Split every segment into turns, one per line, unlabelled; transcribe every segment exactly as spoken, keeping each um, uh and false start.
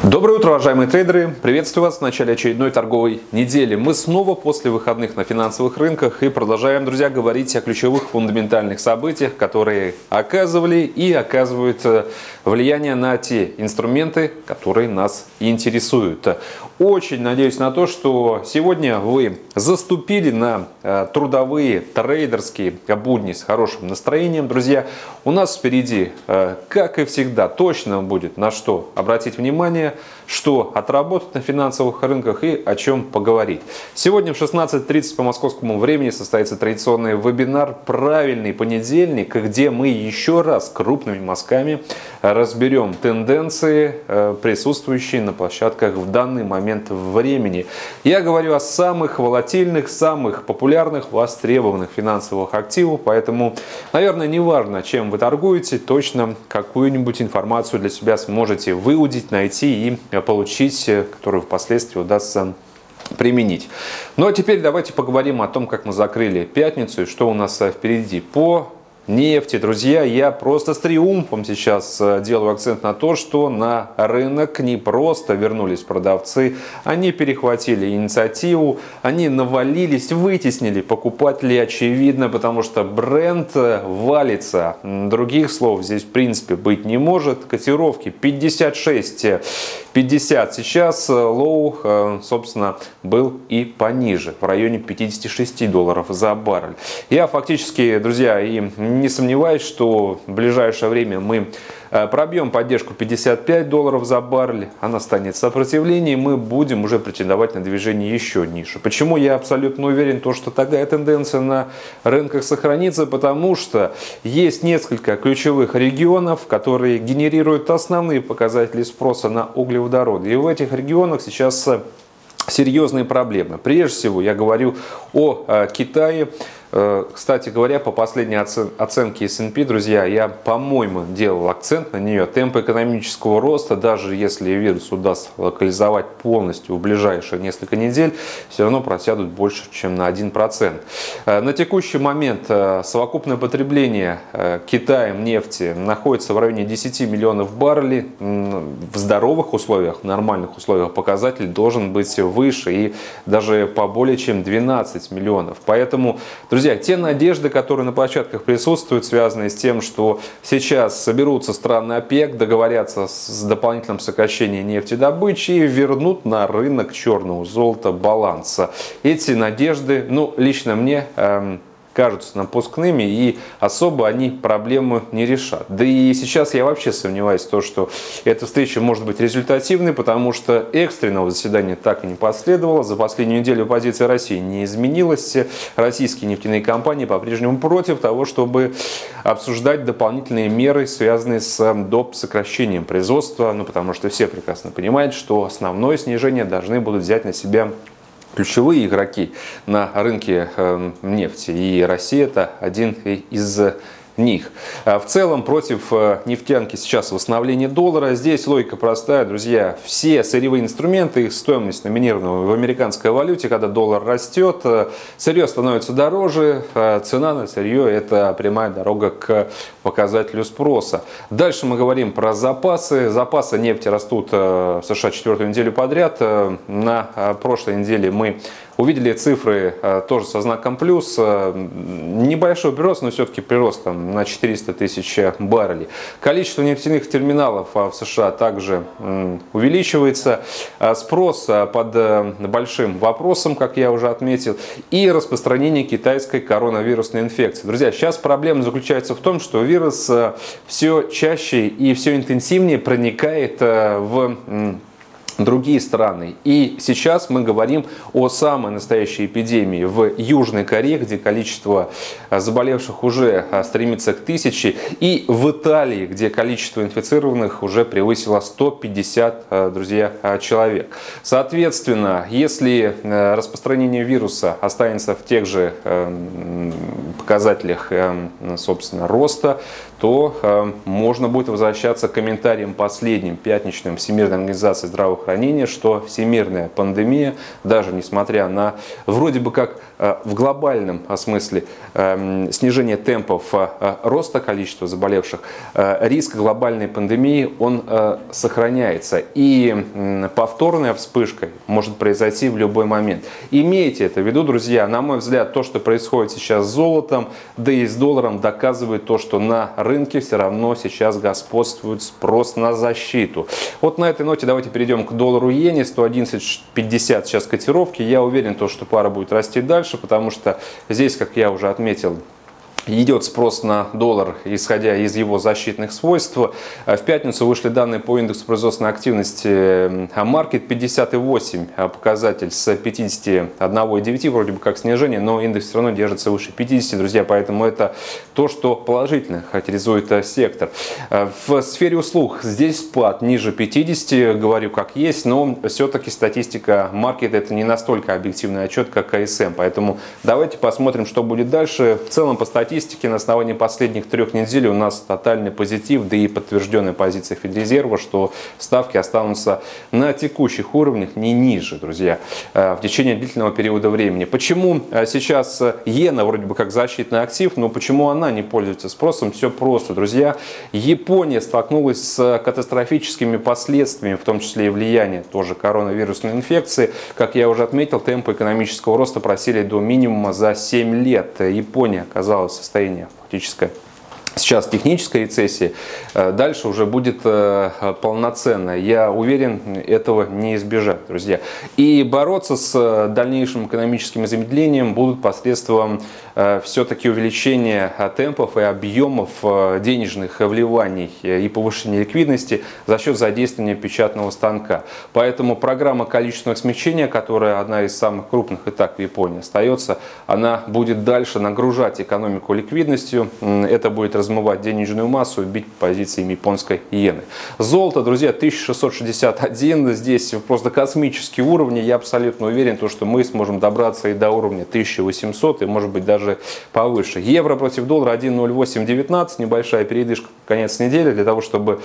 Доброе утро, уважаемые трейдеры! Приветствую вас в начале очередной торговой недели. Мы снова после выходных на финансовых рынках и продолжаем, друзья, говорить о ключевых фундаментальных событиях, которые оказывали и оказывают влияние на те инструменты, которые нас интересуют. Очень надеюсь на то, что сегодня вы заступили на трудовые, трейдерские будни с хорошим настроением. Друзья, у нас впереди, как и всегда, точно будет на что обратить внимание, что отработать на финансовых рынках и о чем поговорить. Сегодня в шестнадцать тридцать по московскому времени состоится традиционный вебинар «Правильный понедельник», где мы еще раз крупными мазками разберем тенденции, присутствующие на площадках в данный момент времени. Я говорю о самых волатильных, самых популярных, востребованных финансовых активах, поэтому, наверное, неважно, чем вы торгуете, точно какую-нибудь информацию для себя сможете выудить, найти и получить, которую впоследствии удастся применить. Ну а теперь давайте поговорим о том, как мы закрыли пятницу и что у нас впереди по нефти. Друзья, я просто с триумфом сейчас делаю акцент на то, что на рынок не просто вернулись продавцы, они перехватили инициативу, они навалились, вытеснили покупателей, очевидно, потому что бренд валится. Других слов здесь в принципе быть не может. Котировки пятьдесят шесть пятьдесят. Сейчас лоу, собственно, был и пониже, в районе пятидесяти шести долларов за баррель. Я фактически, друзья, и не сомневаюсь, что в ближайшее время мы пробьем поддержку пятьдесят пять долларов за баррель, она станет сопротивлением, мы будем уже претендовать на движение еще ниже. Почему я абсолютно уверен, то, что такая тенденция на рынках сохранится? Потому что есть несколько ключевых регионов, которые генерируют основные показатели спроса на углеводороды. И в этих регионах сейчас серьезные проблемы. Прежде всего, я говорю о Китае. Кстати говоря, по последней оценке эс энд пи, друзья, я, по-моему, делал акцент на нее. Темпы экономического роста, даже если вирус удастся локализовать полностью в ближайшие несколько недель, все равно просядут больше, чем на один процент. На текущий момент совокупное потребление Китаем нефти находится в районе десяти миллионов баррелей. В здоровых условиях, в нормальных условиях показатель должен быть выше и даже по более чем двенадцати миллионов. Поэтому, друзья, те надежды, которые на площадках присутствуют, связанные с тем, что сейчас соберутся страны ОПЕК, договорятся с дополнительным сокращением нефтедобычи и вернут на рынок черного золота баланса. Эти надежды, ну, лично мне эм, кажутся напускными, и особо они проблему не решат. Да и сейчас я вообще сомневаюсь в том, что эта встреча может быть результативной, потому что экстренного заседания так и не последовало. За последнюю неделю позиция России не изменилась. Российские нефтяные компании по-прежнему против того, чтобы обсуждать дополнительные меры, связанные с доп. Сокращением производства, ну, потому что все прекрасно понимают, что основное снижение должны будут взять на себя ключевые игроки на рынке нефти, и Россия это один из них. В целом против нефтянки сейчас восстановление доллара. Здесь логика простая, друзья. Все сырьевые инструменты, их стоимость номинирована в американской валюте. Когда доллар растет, сырье становится дороже, цена на сырье это прямая дорога к показателю спроса. Дальше мы говорим про запасы. Запасы нефти растут в США четвертую неделю подряд. На прошлой неделе мы увидели цифры тоже со знаком плюс. Небольшой прирост, но все-таки прирост там на четыреста тысяч баррелей. Количество нефтяных терминалов в США также увеличивается. Спрос под большим вопросом, как я уже отметил. И распространение китайской коронавирусной инфекции. Друзья, сейчас проблема заключается в том, что вирус все чаще и все интенсивнее проникает в другие страны. И сейчас мы говорим о самой настоящей эпидемии в Южной Корее, где количество заболевших уже стремится к тысяче, и в Италии, где количество инфицированных уже превысило сто пятьдесят, друзья, человек. Соответственно, если распространение вируса останется в тех же показателях, собственно, роста, то э, можно будет возвращаться к комментариям последним пятничным Всемирной организации здравоохранения, что всемирная пандемия, даже несмотря на вроде бы как э, в глобальном смысле э, снижение темпов э, роста количества заболевших, э, риск глобальной пандемии он э, сохраняется. И э, повторная вспышка может произойти в любой момент. Имейте это в виду, друзья. На мой взгляд, то, что происходит сейчас с золотом, да и с долларом, доказывает то, что на рынке все равно сейчас господствует спрос на защиту. Вот на этой ноте давайте перейдем к доллару-иене. сто одиннадцать пятьдесят сейчас котировки. Я уверен, что пара будет расти дальше, потому что здесь, как я уже отметил, идет спрос на доллар, исходя из его защитных свойств. В пятницу вышли данные по индексу производственной активности Маркет пятьдесят и восемь, показатель с пятидесяти одного и девяти, вроде бы как снижение, но индекс все равно держится выше пятидесяти, друзья, поэтому это то, что положительно характеризует сектор. В сфере услуг здесь спад ниже пятидесяти, говорю как есть, но все-таки статистика Маркет это не настолько объективный отчет, как ка эс эм, поэтому давайте посмотрим, что будет дальше. В целом по статистике на основании последних трех недель у нас тотальный позитив, да и подтвержденная позиция Федрезерва, что ставки останутся на текущих уровнях, не ниже, друзья, в течение длительного периода времени. Почему сейчас иена вроде бы как защитный актив, но почему она не пользуется спросом? Все просто, друзья. Япония столкнулась с катастрофическими последствиями, в том числе и влияние тоже коронавирусной инфекции. Как я уже отметил, темпы экономического роста просели до минимума за семь лет. Япония оказалась в состояние фактическое сейчас технической рецессии, дальше уже будет полноценно. Я уверен, этого не избежать, друзья. И бороться с дальнейшим экономическим замедлением будут посредством все-таки увеличения темпов и объемов денежных вливаний и повышения ликвидности за счет задействования печатного станка. Поэтому программа количественного смягчения, которая одна из самых крупных и так в Японии остается, она будет дальше нагружать экономику ликвидностью. Это будет размывать денежную массу и бить по позициям японской иены. Золото, друзья, тысяча шестьсот шестьдесят один. Здесь просто космические уровни. Я абсолютно уверен, что мы сможем добраться и до уровня тысяча восемьсот, и может быть даже повыше. Евро против доллара один ноль восемь девятнадцать. Небольшая передышка, конец недели, для того, чтобы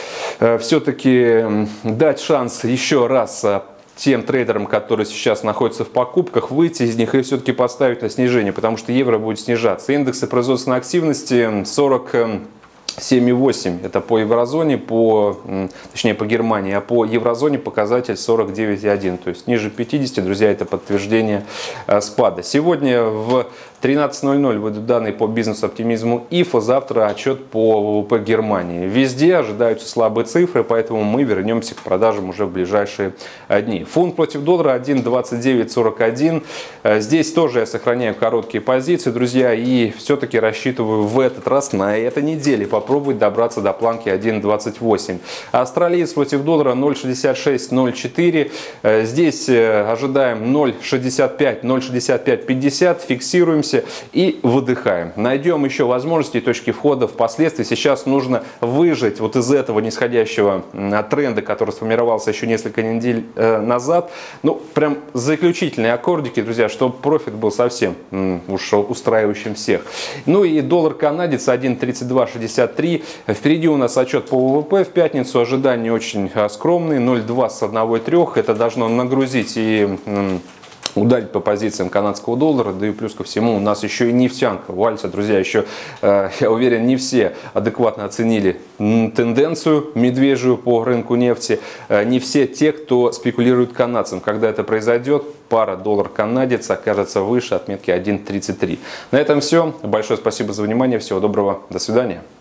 все-таки дать шанс еще раз тем трейдерам, которые сейчас находятся в покупках, выйти из них и все-таки поставить на снижение, потому что евро будет снижаться. Индексы производственной активности сорок семь и восемь, это по еврозоне, по, точнее по Германии, а по еврозоне показатель сорок девять и один, то есть ниже пятидесяти, друзья, это подтверждение спада. Сегодня в тринадцать ноль ноль выйдут данные по бизнес-оптимизму ИФ, а завтра отчет по ВВП Германии. Везде ожидаются слабые цифры, поэтому мы вернемся к продажам уже в ближайшие дни. Фунт против доллара один двадцать девять сорок один. Здесь тоже я сохраняю короткие позиции, друзья, и все-таки рассчитываю в этот раз на этой неделе попробовать добраться до планки один двадцать восемь. Австралиец против доллара ноль шестьдесят шесть ноль четыре. Здесь ожидаем ноль шестьдесят пять ноль шестьдесят пять пятьдесят. Фиксируемся и выдыхаем. Найдем еще возможности и точки входа впоследствии. Сейчас нужно выжать вот из этого нисходящего тренда, который сформировался еще несколько недель назад. Ну, прям заключительные аккордики, друзья, чтобы профит был совсем уж устраивающим всех. Ну и доллар-канадец один тридцать два шестьдесят три. Впереди у нас отчет по ВВП в пятницу. Ожидания очень скромные. ноль целых два с одного и трёх. Это должно нагрузить и ударить по позициям канадского доллара, да и плюс ко всему у нас еще и нефтянка валится, друзья, еще, э, я уверен, не все адекватно оценили тенденцию медвежью по рынку нефти, э, не все те, кто спекулирует канадцем. Когда это произойдет, пара доллар-канадец окажется выше отметки один тридцать три. На этом все. Большое спасибо за внимание, всего доброго, до свидания.